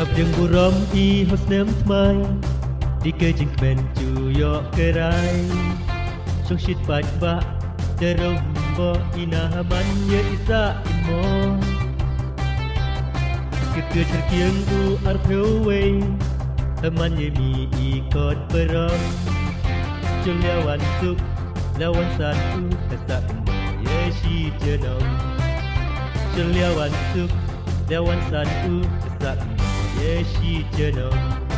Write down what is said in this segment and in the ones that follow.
Yang buram I hosnem thmai Di ke jing kmen chu yo kerai Song shit pat ba Terong bo ina man ye isa imo Ke terkiang u arpeu wei Teman ye mi ikot beram Juliawan suk lawan satu kesak ye shi jenong Juliawan suk lawan satu kesak ye shi jenong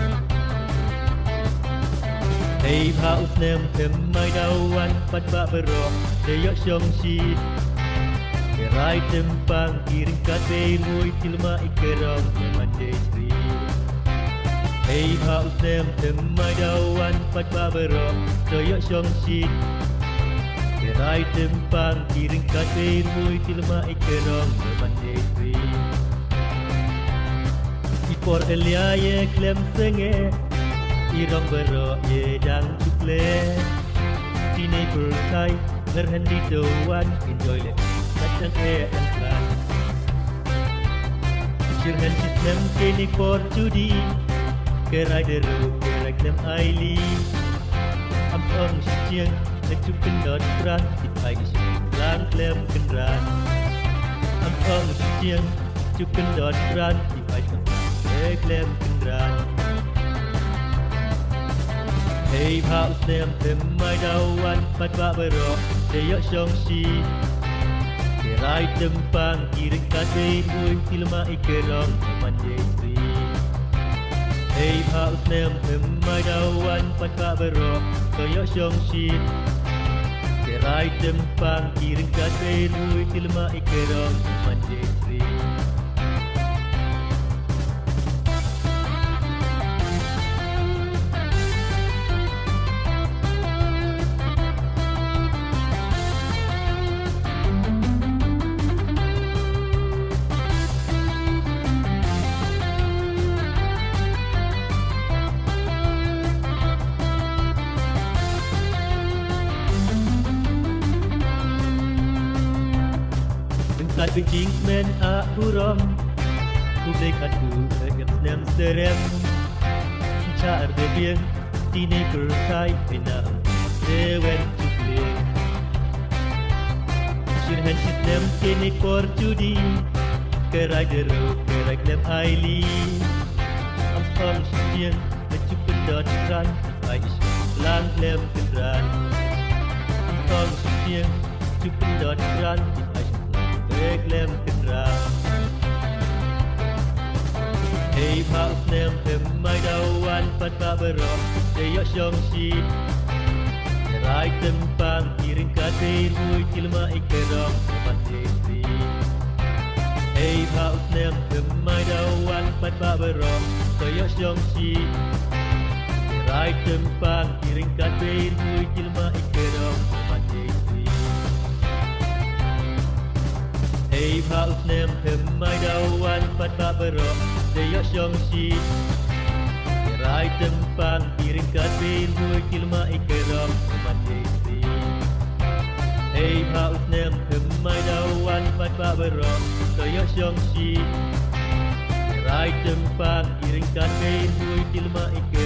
Hey pa usnem thêm mai dawan pat ba berok de yo shong shi de rai tempang kiring kat be mui tilma ikerong mande tri Hey pa usnem thêm mai dawan pat ba berok de yo shong shi de rai tempang kiring kat be mui tilma ikerong mande tri Ipor elia ye klem senge Irong bero ye dang cukle Tine berkai Ngerhen di doan Enjoy le Kacang and plan Sirhen sistem kini kor judi Kerai deru Kerai klem aili Am ong siang Ngecup kendot keran Ipai isyik Lang klem kendran Am ong siang Cup kendot keran Ipai isyik klem kendran Hey pa usnem thêm mai dawan pat ba berok de yo shong shi de rai tempang kiring kate mui tilma ikerong mande tri Hey pa usnem thêm mai dawan pat ba berok de yo shong shi de rai tempang kiring kate mui tilma ikerong mande tri Kat benjing men a buram Ku dekat ku Kegap nem serem Cicar de biang Tine kerkai Enam Dewen cukling Sirhen sit nem Kene kor judi Kerai deru Kerai klem aili Am fang siang Mecup pendot keran Ai isu Lang klem kendran Am fang siang Cup pendot keran Ai isu Klem kendran Hey pa usnem thêm mai dawan pat ba berok de yo shong shi de rai tempang kiring kate mui tilma ikerong mande tri Hey pa usnem thêm mai dawan pat ba berok de yo shong shi de rai tempang kiring kate mui tilma ikerong mande tri Hey pa usnem thêm mai dawan pat ba berok de yo shong shi de rai tempang kiring kate mui tilma ikerong mande tri Hey pa usnem thêm mai dawan pat ba berok de yo shong shi de rai tempang kiring kate mui tilma ikerong